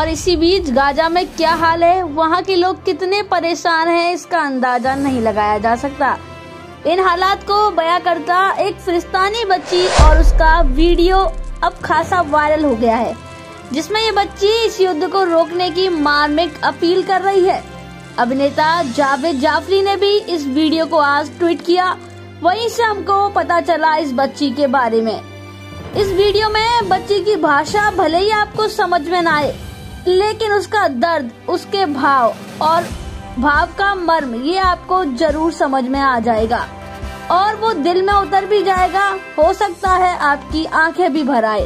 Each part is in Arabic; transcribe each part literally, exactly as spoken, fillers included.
और इसी बीच गाजा में क्या हाल है, वहाँ के लोग कितने परेशान हैं, इसका अंदाजा नहीं लगाया जा सकता। इन हालात को बयां करता एक फिलिस्तीनी बच्ची और उसका वीडियो अब खासा वायरल हो गया है, जिसमें ये बच्ची इस युद्ध को रोकने की मार्मिक अपील कर रही है। अभिनेता जावेद जाफरी ने भी इस वीडियो को आज ट्वीट किया। वहीं से हमको पता चला इस बच्ची के बारे में। इस वीडियो में बच्ची की भाषा भले ही आपको समझ में ना आए, लेकिन उसका दर्द, उसके भाव और भाव का मर्म ये आपको जरूर समझ में आ जाएगा और वो दिल में उतर भी जाएगा। हो सकता है आपकी आंखें भी भर आए।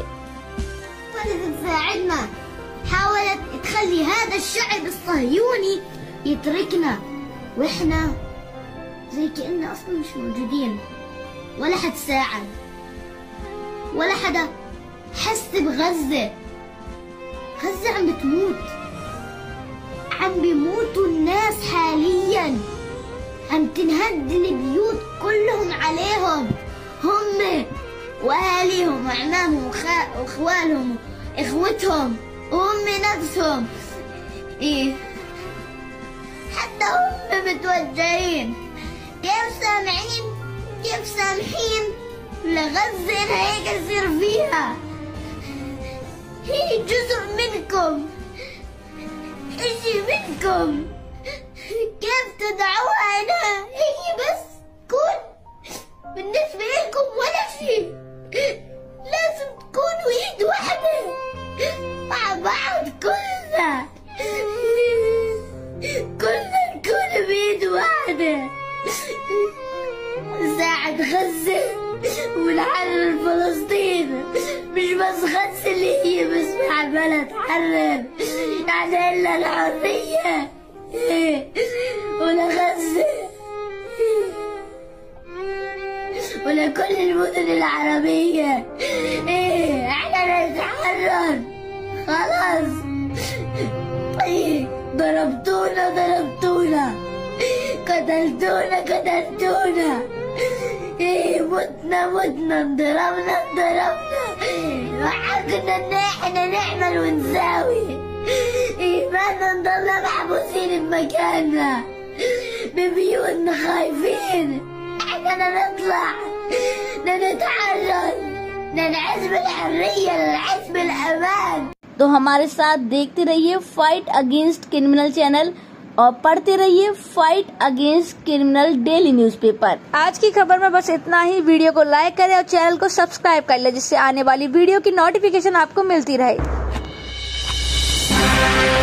حاولت تخلي هذا الشعب الصهيوني يتركنا واحنا زي كأننا اصلا مش موجودين، ولا حد ساعد ولا حدا حس بغزة. غزة عم بتموت، عم بيموتوا الناس حاليا، عم تنهد البيوت كلهم عليهم، هم واهاليهم واعمامهم واخوالهم واخوتهم وهم نفسهم. ايه حتى هم متوجعين. كيف سامعين كيف سامحين لغزة إن هيك يصير فيها؟ هي جزء منكم، اشي منكم. كيف تدعوها انها هي بس تكون بالنسبة لكم ولا شيء؟ لازم تكونوا ايد واحدة مع بعض، كلنا كلنا نكون بايد واحدة نساعد غزة ونحرر فلسطين. مش بس غزة اللي هي بس عمالة تحرر، يعني إلا الحرية ولا غزة ولا كل المدن العربية. ايه احنا نتحرر خلاص. ايه ضربتونا ضربتونا، قتلتونا قتلتونا، ايه متنا متنا، انضربنا انضربنا. وحقنا ان احنا نعمل ونساوي. ايه ما نضلنا محبوسين بمكاننا ببيوتنا خايفين. احنا نطلع نتحرر، نعيش بالحرية، نعيش بالأمان। तो हमारे साथ देखते रहिए फाइट अगेंस्ट क्रिमिनल चैनल और पढ़ते रहिए fight against criminal daily newspaper. आज की खबर में बस इतना ही। वीडियो को लाइक करें और चैनल को सब्सक्राइब कर ले, जिससे आने वाली वीडियो की नोटिफिकेशन आपको मिलती रहे।